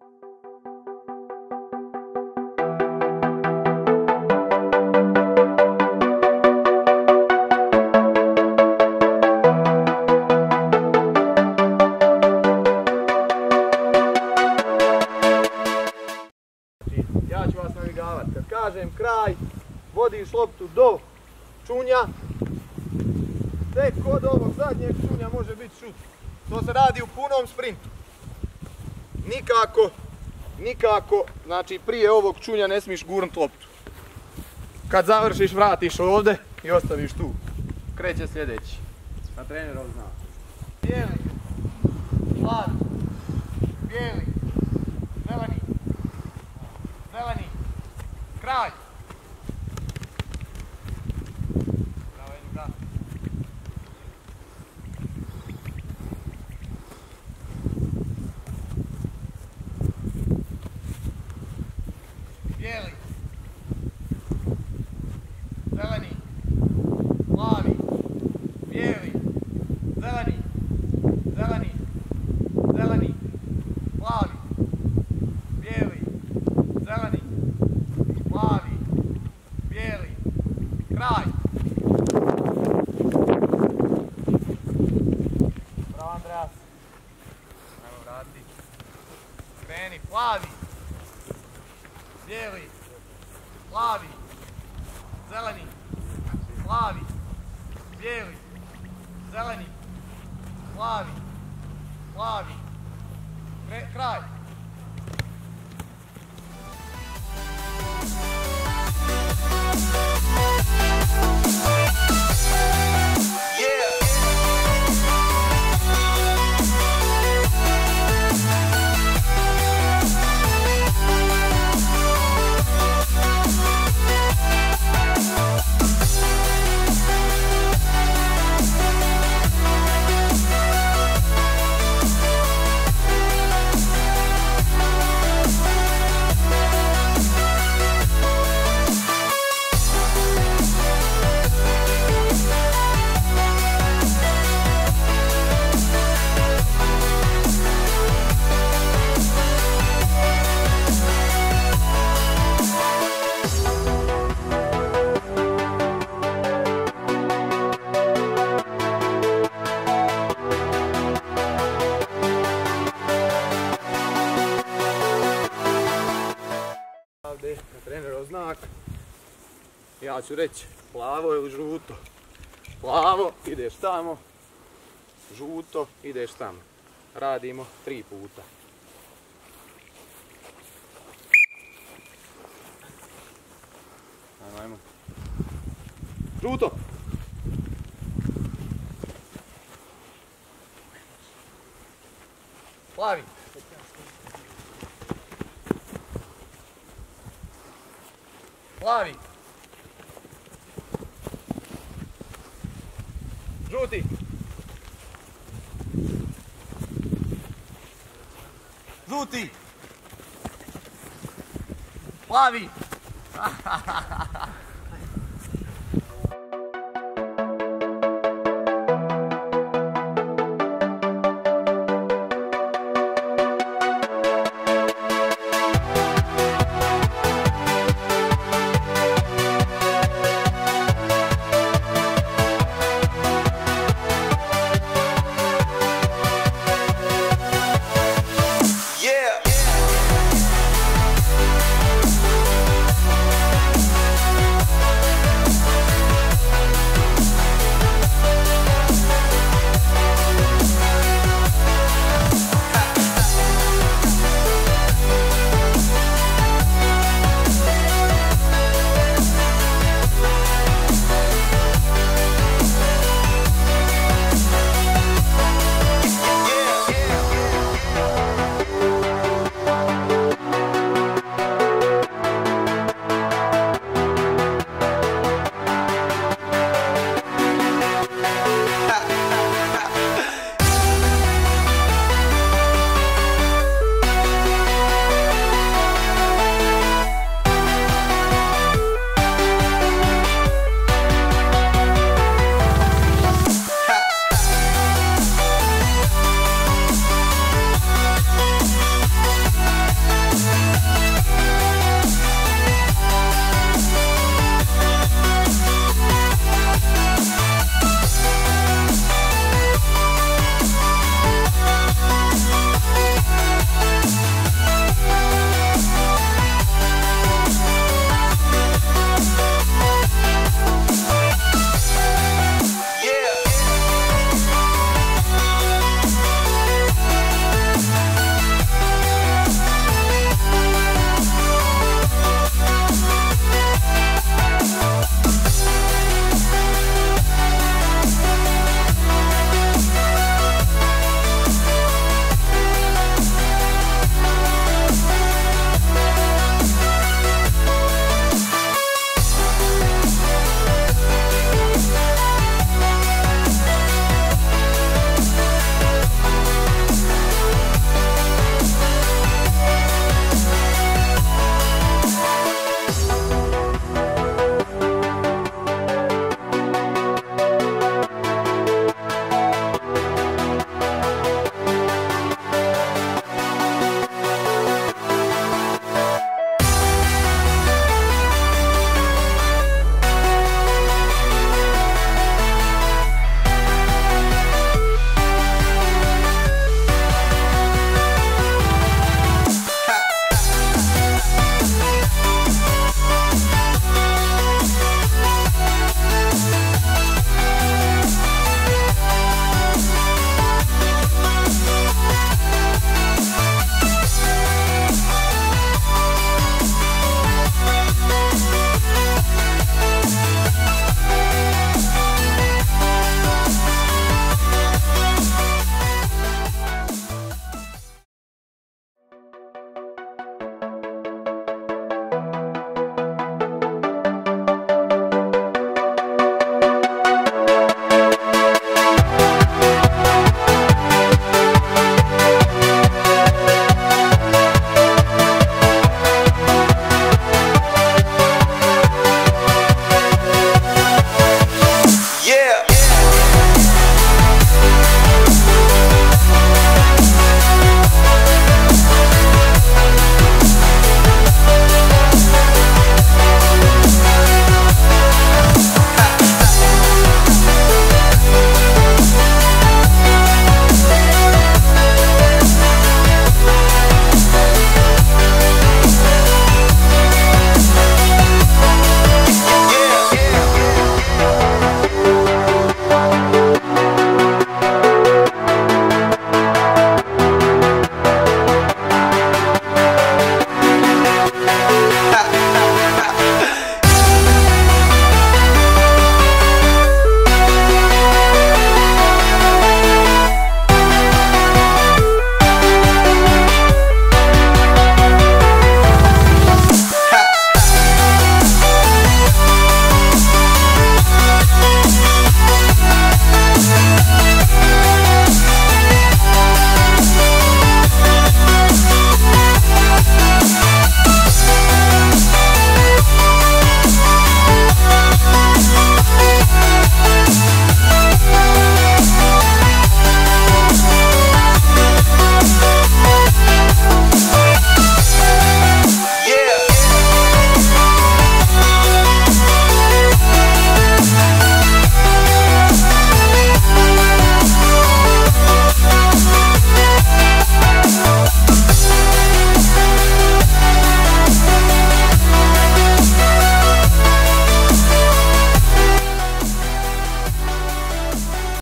Ja ću vas navigavati. Kad kažem kraj, vodiš loptu do čunja. Tek kod ovog zadnjeg čunja može biti šut. To se radi u punom sprintu. Nikako, znači prije ovog čunja ne smiješ gurnut loptu. Kad završiš, vratiš ovdje i ostaviš tu. Kreće sljedeći. Na trenerov zna. Bijeli, plavi, bijeli, zeleni, zeleni, kraj. Bravo, Edika. Bijeli, zeleni, plavi, bijeli, zeleni, zeleni, zeleni, plavi, bijeli, zeleni, plavi, bijeli, kraj. Bravo, Andreas. Evo, vrati. Kreni, plavi, bijeli, plavi, zeleni, plavi, bijeli, zeleni, plavi, plavi, kraj. Ovdje na trenerov znak. Ja ću reći plavo ili žuto. Plavo, ideš tamo. Žuto, ideš tamo. Radimo 3 puta. Ajmo. Žuto. Plavi. Plavi. Žuti. Žuti. Plavi.